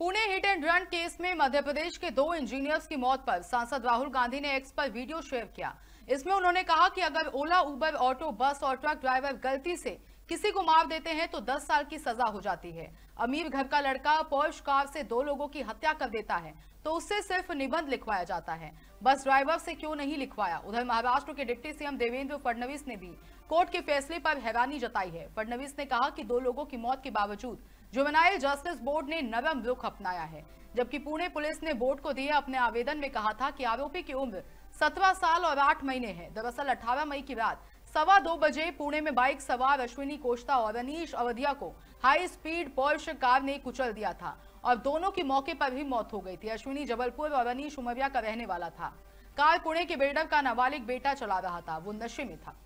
Pune hit and run case में मध्य प्रदेश के 2 engineers की मौत पर सांसद राहुल गांधी ने एक्स पर वीडियो शेयर किया। इसमें उन्होंने कहा कि अगर ओला, उबर, ऑटो, बस और ट्रक ड्राइवर गलती से किसी को मार देते हैं तो 10 साल की सजा हो जाती है। अमीर घर का लड़का पोर्श कार से 2 लोगों की हत्या कर देता है तो उससे सिर्फ निबंध लिखवाया जाता है, बस ड्राइवर से क्यों नहीं लिखवाया। उधर महाराष्ट्र के डिप्टी सीएम देवेंद्र फडणवीस ने भी कोर्ट के फैसले पर हैरानी जताई है। फडणवीस ने कहा कि 2 लोगों की मौत के बावजूद जुवेनाइल जस्टिस बोर्ड ने नरम रुख अपनाया है, जबकि पुणे पुलिस ने बोर्ड को दिए अपने आवेदन में कहा था कि आरोपी की उम्र 17 साल और 8 महीने है। दरअसल 18 मई की रात 2:15 बजे पुणे में बाइक सवार अश्विनी कोष्टा और अनीश अवधिया को हाई स्पीड पोर्श कार ने कुचल दिया था और दोनों की मौके पर ही मौत हो गई थी। अश्विनी जबलपुर और अनीश उमरिया का रहने वाला था। कार पुणे के बिल्डर का नाबालिग बेटा चला रहा था, वो नशे में था।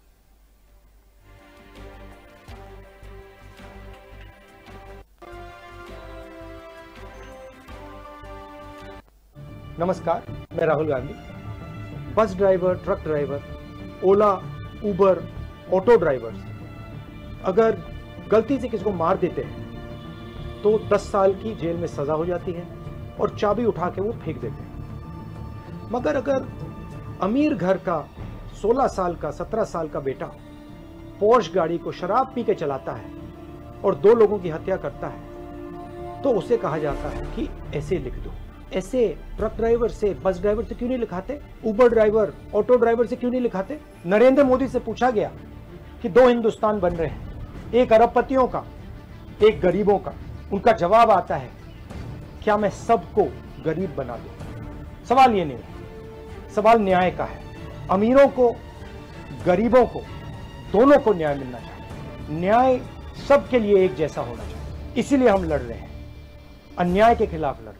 नमस्कार, मैं Rahul Gandhi. Bus driver, truck driver, Ola, Uber, auto drivers अगर गलती से किसी को मार देते हैं तो 10 साल की जेल में सजा हो जाती है और चाबी उठा के वो फेंक देते हैं। मगर अगर अमीर घर का 16 साल का 17 साल का बेटा पोर्श गाड़ी को शराब पी के चलाता है और 2 लोगों की हत्या करता है तो उसे कहा जाता है कि ऐसे लिख दो। ऐसे ट्रक ड्राइवर से, बस ड्राइवर से क्यों नहीं लिखाते? उबर ड्राइवर, ऑटो ड्राइवर से क्यों नहीं लिखाते? नरेंद्र मोदी से पूछा गया कि 2 हिंदुस्तान बन रहे हैं, एक अरबपतियों का, एक गरीबों का। उनका जवाब आता है, क्या मैं सबको गरीब बना दूं? सवाल ये नहीं है, सवाल न्याय का है। अमीरों को, गरीबों को, दोनों को न्याय मिलना चाहिए। न्याय सबके लिए एक जैसा होना चाहिए। इसीलिए हम लड़ रहे हैं, अन्याय के खिलाफ लड़ रहे हैं।